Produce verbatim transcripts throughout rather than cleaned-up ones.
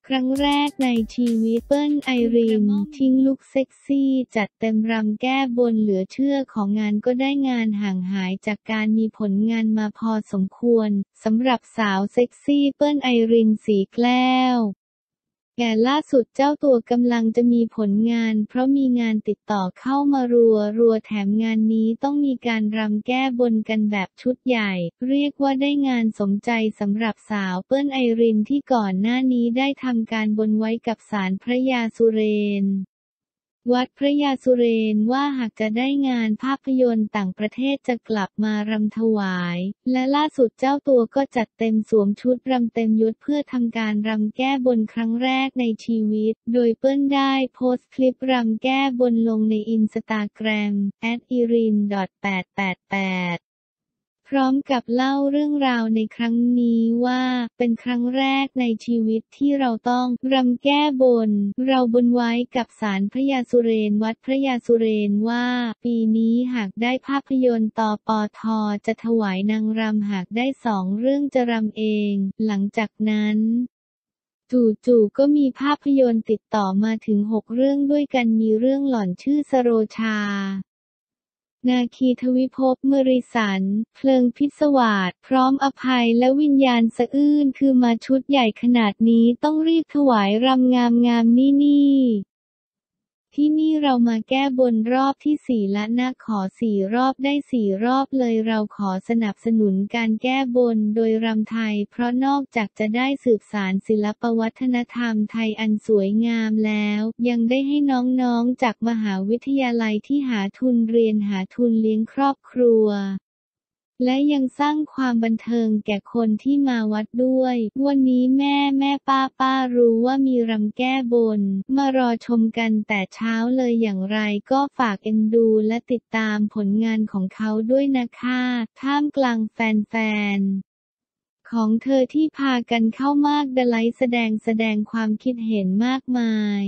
ครั้งแรกในชีวิตเปิ้ลไอรินทิ้งลุคเซ็กซี่จัดเต็มรำแก้บนเหลือเชื่อของงานก็ได้งานห่างหายจากการมีผลงานมาพอสมควรสำหรับสาวเซ็กซี่เปิ้ลไอรินสีแก้วแก่ล่าสุดเจ้าตัวกำลังจะมีผลงานเพราะมีงานติดต่อเข้ามารัวรัวแถมงานนี้ต้องมีการรำแก้บนกันแบบชุดใหญ่เรียกว่าได้งานสมใจสำหรับสาวเปิ้ลไอรินที่ก่อนหน้านี้ได้ทำการบนไว้กับศาลพระยาสุเรนวัดพระยาสุเรนว่าหากจะได้งานภาพยนตร์ต่างประเทศจะกลับมารำถวายและล่าสุดเจ้าตัวก็จัดเต็มสวมชุดรำเต็มยศเพื่อทำการรำแก้บนครั้งแรกในชีวิตโดยเปิ้ลได้โพสต์คลิปรำแก้บนลงในอินสตาแกรม แอท อีริน ดอท แปด แปด แปดพร้อมกับเล่าเรื่องราวในครั้งนี้ว่าเป็นครั้งแรกในชีวิตที่เราต้องรำแก้บนเราบนไว้กับศาลพระยาสุเรนวัดพระยาสุเรนว่าปีนี้หากได้ภาพยนตร์ตปทจะถวายนางรำหากได้สองเรื่องจะรำเองหลังจากนั้นจู่ๆก็มีภาพยนตร์ติดต่อมาถึงหกเรื่องด้วยกันมีเรื่องหล่อนชื่อสโรชานาคีทวิภพมริสันเพลิงพิศวาสพร้อมอภัยและวิญญาณสะอื้นคือมาชุดใหญ่ขนาดนี้ต้องรีบถวายรำงามๆนี่นี่ที่นี่เรามาแก้บนรอบที่สี่และนะขอสี่รอบได้สี่รอบเลยเราขอสนับสนุนการแก้บนโดยรำไทยเพราะนอกจากจะได้สืบสานศิลปวัฒนธรรมไทยอันสวยงามแล้วยังได้ให้น้องๆจากมหาวิทยาลัยที่หาทุนเรียนหาทุนเลี้ยงครอบครัวและยังสร้างความบันเทิงแก่คนที่มาวัดด้วยวันนี้แม่แม่ป้าป้ารู้ว่ามีรำแก้บนมารอชมกันแต่เช้าเลยอย่างไรก็ฝากเอ็นดูและติดตามผลงานของเขาด้วยนะคะท่ามกลางแฟนๆของเธอที่พากันเข้ามากดะไลค์แสดงแสดงความคิดเห็นมากมาย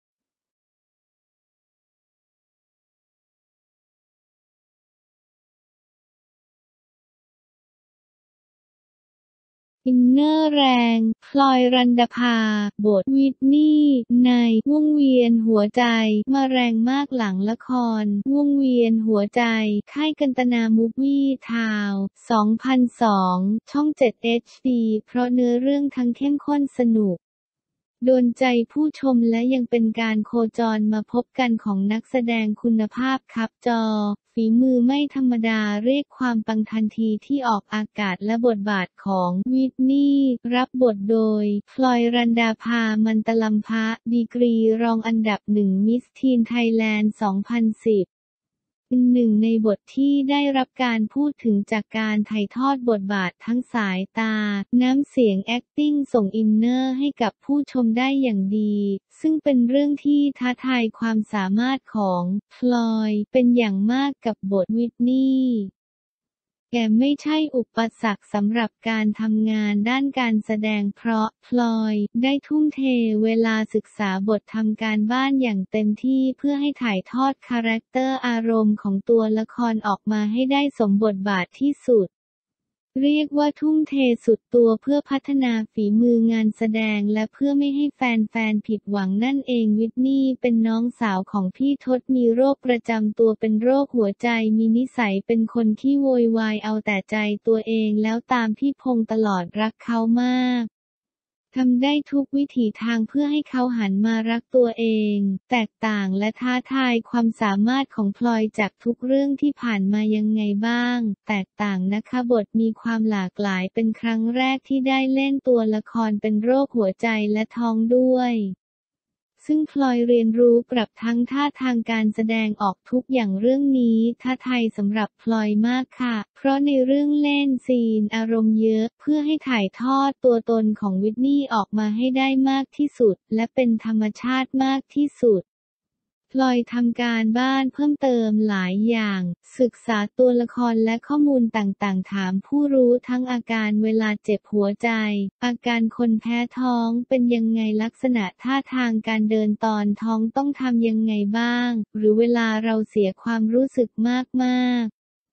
อินเนอร์แรงพลอยรันดภาบทวิทนี่ในวงเวียนหัวใจมาแรงมากหลังละครวงเวียนหัวใจค่ายกันตนามูฟวี่ทาวสองพันสองช่องเจ็ด เอช ดี เพราะเนื้อเรื่องทั้งเข้มข้นสนุกโดนใจผู้ชมและยังเป็นการโคจรมาพบกันของนักแสดงคุณภาพครับจอฝีมือไม่ธรรมดาเรียกความปังทันทีที่ออกอากาศและบทบาทของวิทนี่รับบทโดยพลอยรันดาภามันตลัมภะดีกรีรองอันดับหนึ่งมิสทีนไทยแลนด์ สองพันสิบเป็นหนึ่งในบทที่ได้รับการพูดถึงจากการถ่ายทอดบทบาททั้งสายตาน้ำเสียง แอคติ้ง ส่งอินเนอร์ให้กับผู้ชมได้อย่างดีซึ่งเป็นเรื่องที่ท้าทายความสามารถของพลอยเป็นอย่างมากกับบทวิทนี่แกไม่ใช่อุปสรรคสำหรับการทำงานด้านการแสดงเพราะพลอยได้ทุ่มเทเวลาศึกษาบททำการบ้านอย่างเต็มที่เพื่อให้ถ่ายทอดคาแรคเตอร์อารมณ์ของตัวละครออกมาให้ได้สมบทบาทที่สุดเรียกว่าทุ่มเทสุดตัวเพื่อพัฒนาฝีมืองานแสดงและเพื่อไม่ให้แฟนๆผิดหวังนั่นเองวิทนี่เป็นน้องสาวของพี่ทศมีโรคประจำตัวเป็นโรคหัวใจมีนิสัยเป็นคนขี้โวยวายเอาแต่ใจตัวเองแล้วตามพี่พงษ์ตลอดรักเขามากทำได้ทุกวิถีทางเพื่อให้เขาหันมารักตัวเองแตกต่างและท้าทายความสามารถของพลอยจากทุกเรื่องที่ผ่านมายังไงบ้างแตกต่างนะคะบทมีความหลากหลายเป็นครั้งแรกที่ได้เล่นตัวละครเป็นโรคหัวใจและท้องด้วยซึ่งพลอยเรียนรู้ปรับทั้งท่าทางการแสดงออกทุกอย่างเรื่องนี้ท้าทายสำหรับพลอยมากค่ะเพราะในเรื่องเล่นซีนอารมณ์เยอะเพื่อให้ถ่ายทอดตัวตนของวิทนี่ออกมาให้ได้มากที่สุดและเป็นธรรมชาติมากที่สุดพลอยทำการบ้านเพิ่มเติมหลายอย่างศึกษาตัวละครและข้อมูลต่างๆถามผู้รู้ทั้งอาการเวลาเจ็บหัวใจอาการคนแพ้ท้องเป็นยังไงลักษณะท่าทางการเดินตอนท้องต้องทำยังไงบ้างหรือเวลาเราเสียความรู้สึกมากๆ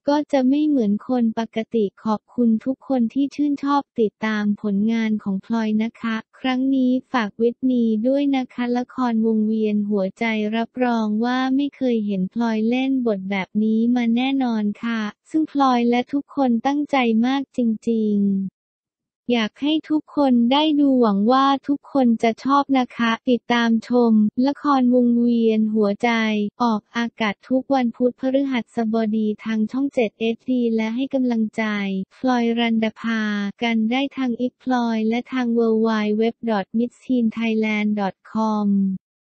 ก็จะไม่เหมือนคนปกติขอบคุณทุกคนที่ชื่นชอบติดตามผลงานของพลอยนะคะครั้งนี้ฝากวิทนีด้วยนะคะละครวงเวียนหัวใจรับรองว่าไม่เคยเห็นพลอยเล่นบทแบบนี้มาแน่นอนค่ะซึ่งพลอยและทุกคนตั้งใจมากจริงๆอยากให้ทุกคนได้ดูหวังว่าทุกคนจะชอบนะคะติดตามชมละครวงเวียนหัวใจออกอากาศทุกวันพุธพฤหัสบดีทางช่องเจ็ด เอช ดี และให้กำลังใจพลอยรันดภากันได้ทางอิกพลอยและทาง ดับเบิลยู ดับเบิลยู ดับเบิลยู ดอท มิส ทีน ไทยแลนด์ ดอท คอม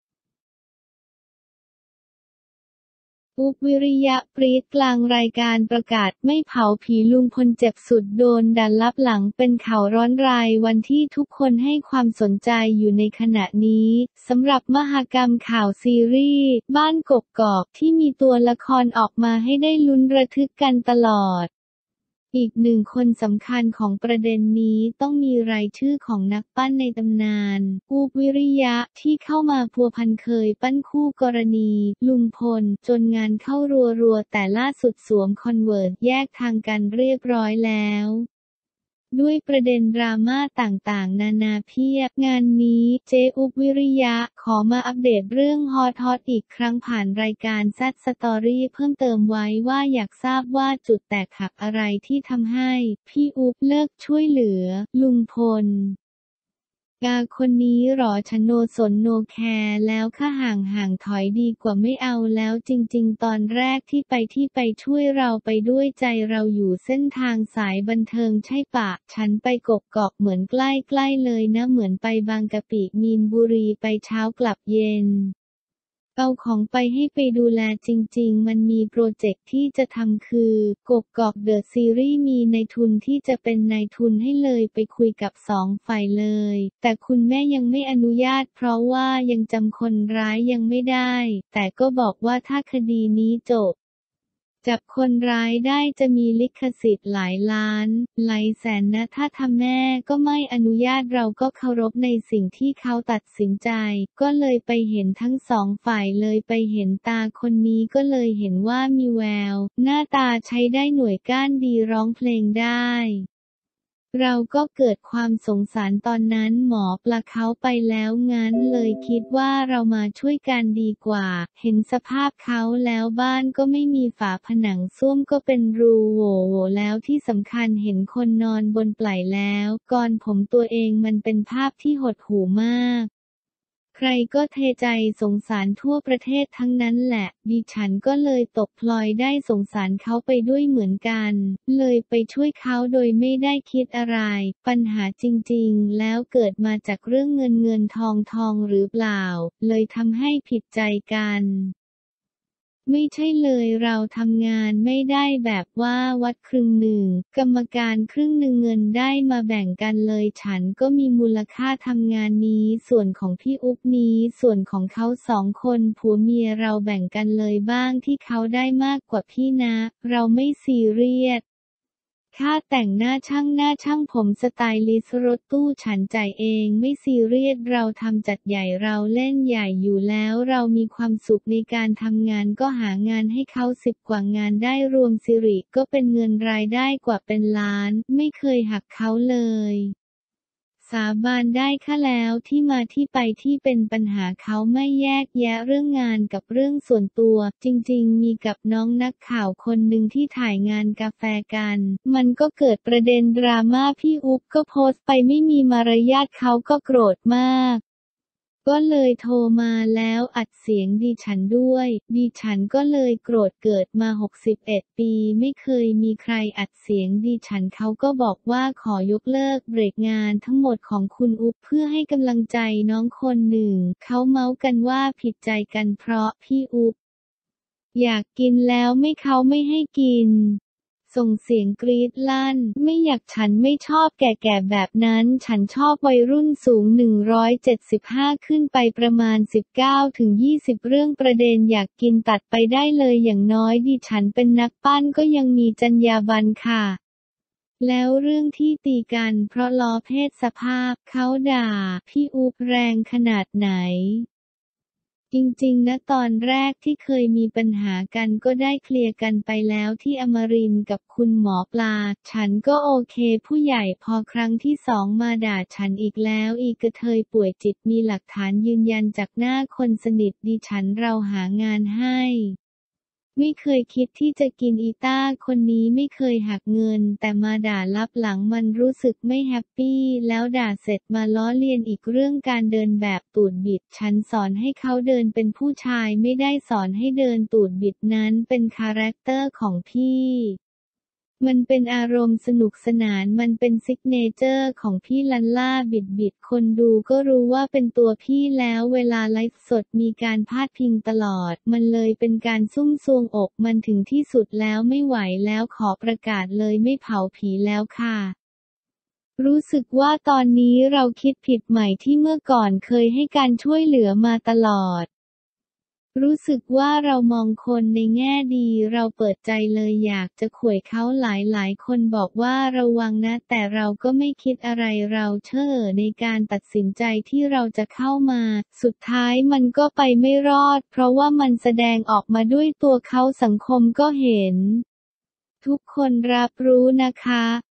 อุ๊บวิริยะปรี๊ดกลางรายการประกาศไม่เผาผีลุงพลเจ็บสุดโดนดันลับหลังเป็นข่าวร้อนรายวันที่ทุกคนให้ความสนใจอยู่ในขณะนี้สำหรับมหกรรมข่าวซีรีส์บ้านกกอกที่มีตัวละครออกมาให้ได้ลุ้นระทึกกันตลอดอีกหนึ่งคนสำคัญของประเด็นนี้ต้องมีรายชื่อของนักปั้นในตำนานอุ๊บวิริยะที่เข้ามาพัวพันเคยปั้นคู่กรณีลุงพลจนงานเข้ารัวๆแต่ล่าสุดสวมคอนเวิร์ตแยกทางกันเรียบร้อยแล้วด้วยประเด็นดราม่าต่างๆนานาเพียบงานนี้เจ๊อุ๊บวิริยะขอมาอัปเดตเรื่องฮอตฮอตอีกครั้งผ่านรายการแซดสตอรี่เพิ่มเติมไว้ว่าอยากทราบว่าจุดแตกหักอะไรที่ทำให้พี่อุ๊บเลิกช่วยเหลือลุงพลกาคนนี้หรอฉันโนสนโนแคร์แล้วค่ะห่างห่างถอยดีกว่าไม่เอาแล้วจริงๆตอนแรกที่ไปที่ไปช่วยเราไปด้วยใจเราอยู่เส้นทางสายบันเทิงใช่ปะฉันไปกกกอกเหมือนใกล้ๆเลยนะเหมือนไปบางกะปิมีนบุรีไปเช้ากลับเย็นเอาของไปให้ไปดูแลจริงๆมันมีโปรเจกต์ที่จะทำคือกกอกเดอะซีรีส์มีนายทุนที่จะเป็นนายทุนให้เลยไปคุยกับสองฝ่ายเลยแต่คุณแม่ยังไม่อนุญาตเพราะว่ายังจำคนร้ายยังไม่ได้แต่ก็บอกว่าถ้าคดีนี้จบจับคนร้ายได้จะมีลิขสิทธิ์หลายล้านหลายแสนนะถ้าทำแม่ก็ไม่อนุญาตเราก็เคารพในสิ่งที่เขาตัดสินใจก็เลยไปเห็นทั้งสองฝ่ายเลยไปเห็นตาคนนี้ก็เลยเห็นว่ามีแววหน้าตาใช้ได้หน่วยก้านดีร้องเพลงได้เราก็เกิดความสงสารตอนนั้นหมอปลาเขาไปแล้วงั้นเลยคิดว่าเรามาช่วยกันดีกว่าเห็นสภาพเขาแล้วบ้านก็ไม่มีฝาผนังส้วมก็เป็นรูโหว่แล้วที่สำคัญเห็นคนนอนบนปล่ายแล้วก่อนผมตัวเองมันเป็นภาพที่หดหู่มากใครก็เทใจสงสารทั่วประเทศทั้งนั้นแหละดิฉันก็เลยตกพลอยได้สงสารเขาไปด้วยเหมือนกันเลยไปช่วยเขาโดยไม่ได้คิดอะไรปัญหาจริงๆแล้วเกิดมาจากเรื่องเงินเงินทองทองหรือเปล่าเลยทำให้ผิดใจกันไม่ใช่เลยเราทำงานไม่ได้แบบว่าวัดครึ่งหนึ่งกรรมการครึ่งหนึ่งเงินได้มาแบ่งกันเลยฉันก็มีมูลค่าทำงานนี้ส่วนของพี่อุ๊บนี้ส่วนของเขาสองคนผัวเมียเราแบ่งกันเลยบ้างที่เขาได้มากกว่าพี่นะเราไม่ซีเรียสค่าแต่งหน้าช่างหน้าช่างผมสไตลิสต์รถตู้ฉันจ่ายเองไม่ซีเรียสเราทำจัดใหญ่เราเล่นใหญ่อยู่แล้วเรามีความสุขในการทำงานก็หางานให้เขาสิบกว่างานได้รวมสิริก็เป็นเงินรายได้กว่าเป็นล้านไม่เคยหักเขาเลยสาบานได้ค่ะแล้วที่มาที่ไปที่เป็นปัญหาเขาไม่แยกแยะเรื่องงานกับเรื่องส่วนตัวจริงๆมีกับน้องนักข่าวคนหนึ่งที่ถ่ายงานกาแฟกันมันก็เกิดประเด็นดราม่าพี่อุ๊บก็โพสต์ไปไม่มีมารยาทเขาก็โกรธมากก็เลยโทรมาแล้วอัดเสียงดิฉันด้วยดิฉันก็เลยโกรธเกิดมาหกสิบเอ็ดปีไม่เคยมีใครอัดเสียงดิฉันเขาก็บอกว่าขอยกเลิกเบรกงานทั้งหมดของคุณอุ๊บเพื่อให้กำลังใจน้องคนหนึ่งเขาเมาส์กันว่าผิดใจกันเพราะพี่อุ๊บอยากกินแล้วไม่เขาไม่ให้กินส่งเสียงกรี๊ดลั่นไม่อยากฉันไม่ชอบแก่ๆแบบนั้นฉันชอบวัยรุ่นสูงหนึ่งร้อยเจ็ดสิบห้าขึ้นไปประมาณ สิบเก้าถึงยี่สิบ เรื่องประเด็นอยากกินตัดไปได้เลยอย่างน้อยดิฉันเป็นนักปั้นก็ยังมีจรรยาบรรณค่ะแล้วเรื่องที่ตีกันเพราะล้อเพศสภาพเขาด่าพี่อุ๊บแรงขนาดไหนจริงๆนะตอนแรกที่เคยมีปัญหากันก็ได้เคลียร์กันไปแล้วที่อมรินทร์กับคุณหมอปลาฉันก็โอเคผู้ใหญ่พอครั้งที่สองมาด่าฉันอีกแล้วอีกระเทยป่วยจิตมีหลักฐานยืนยันจากหน้าคนสนิทดิฉันเราหางานให้ไม่เคยคิดที่จะกินอีต้าคนนี้ไม่เคยหักเงินแต่มาด่าลับหลังมันรู้สึกไม่แฮปปี้แล้วด่าเสร็จมาล้อเลียนอีกเรื่องการเดินแบบตูดบิดฉันสอนให้เขาเดินเป็นผู้ชายไม่ได้สอนให้เดินตูดบิดนั้นเป็นคาแรคเตอร์ของพี่มันเป็นอารมณ์สนุกสนานมันเป็นซิกเนเจอร์ของพี่ลันล่าบิดบิดคนดูก็รู้ว่าเป็นตัวพี่แล้วเวลาไลฟ์สดมีการพาดพิงตลอดมันเลยเป็นการซุ่มซวงอกมันถึงที่สุดแล้วไม่ไหวแล้วขอประกาศเลยไม่เผาผีแล้วค่ะรู้สึกว่าตอนนี้เราคิดผิดใหม่ที่เมื่อก่อนเคยให้การช่วยเหลือมาตลอดรู้สึกว่าเรามองคนในแง่ดีเราเปิดใจเลยอยากจะข่วยเขาหลายๆคนบอกว่าระวังนะแต่เราก็ไม่คิดอะไรเราเช่อในการตัดสินใจที่เราจะเข้ามาสุดท้ายมันก็ไปไม่รอดเพราะว่ามันแสดงออกมาด้วยตัวเขาสังคมก็เห็นทุกคนรับรู้นะคะ